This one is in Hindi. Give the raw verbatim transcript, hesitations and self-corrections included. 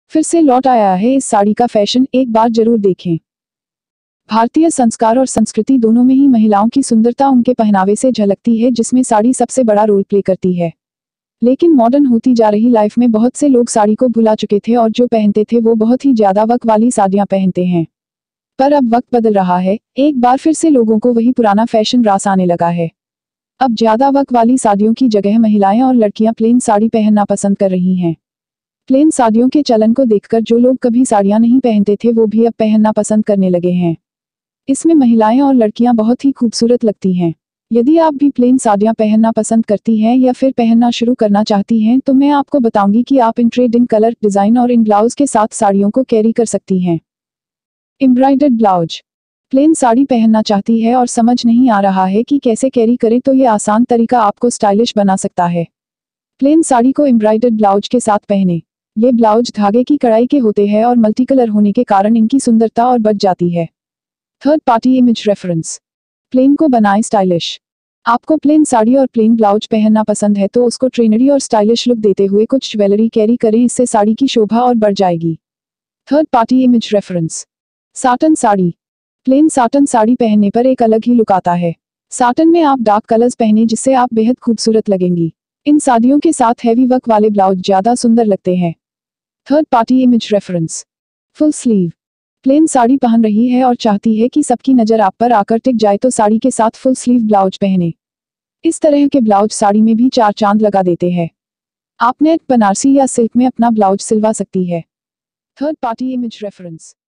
फिर से लौट आया है इस साड़ी का फैशन, एक बार जरूर देखें। भारतीय संस्कार और संस्कृति दोनों में ही महिलाओं की सुंदरता उनके पहनावे से झलकती है, जिसमें साड़ी सबसे बड़ा रोल प्ले करती है। लेकिन मॉडर्न होती जा रही लाइफ में बहुत से लोग साड़ी को भुला चुके थे और जो पहनते थे वो बहुत ही ज्यादा वर्क वाली साड़ियां पहनते हैं। पर अब वक्त बदल रहा है, एक बार फिर से लोगों को वही पुराना फैशन रास आने लगा है। अब ज्यादा वर्क वाली साड़ियों की जगह महिलाएं और लड़कियां प्लेन साड़ी पहनना पसंद कर रही हैं। प्लेन साड़ियों के चलन को देखकर जो लोग कभी साड़ियां नहीं पहनते थे वो भी अब पहनना पसंद करने लगे हैं। इसमें महिलाएं और लड़कियां बहुत ही खूबसूरत लगती हैं। यदि आप भी प्लेन साड़ियां पहनना पसंद करती हैं या फिर पहनना शुरू करना चाहती हैं तो मैं आपको बताऊंगी कि आप इन ट्रेडिंग कलर, डिजाइन और इन ब्लाउज के साथ साड़ियों को कैरी कर सकती हैं। Embroidered blouse. प्लेन साड़ी पहनना चाहती है और समझ नहीं आ रहा है कि कैसे कैरी करें तो ये आसान तरीका आपको स्टाइलिश बना सकता है। प्लेन साड़ी को एम्ब्रॉयडर्ड ब्लाउज के साथ पहने। ये ब्लाउज धागे की कढ़ाई के होते हैं और मल्टी कलर होने के कारण इनकी सुंदरता और बढ़ जाती है। Third party image reference. Plain को बनाएं स्टाइलिश। आपको प्लेन साड़ी और प्लेन ब्लाउज पहनना पसंद है तो उसको ट्रेंडी और स्टाइलिश लुक देते हुए कुछ ज्वेलरी कैरी करें, इससे साड़ी की शोभा और बढ़ जाएगी। Third party image reference. Satin sari. Plain satin sari पहनने पर एक अलग ही लुक आता है। साटन में आप डार्क कलर्स पहने जिससे आप बेहद खूबसूरत लगेंगी। इन साड़ियों के साथ हैवी वर्क वाले ब्लाउज ज्यादा सुंदर लगते हैं। Third party image reference. Full sleeve. Plain sari पहन रही है और चाहती है कि सबकी नजर आप पर आकर टिक जाए तो साड़ी के साथ फुल स्लीव ब्लाउज पहने। इस तरह के ब्लाउज साड़ी में भी चार चांद लगा देते हैं। आप नेट, बनारसी या सिल्क में अपना ब्लाउज सिलवा सकती है। Third party image reference.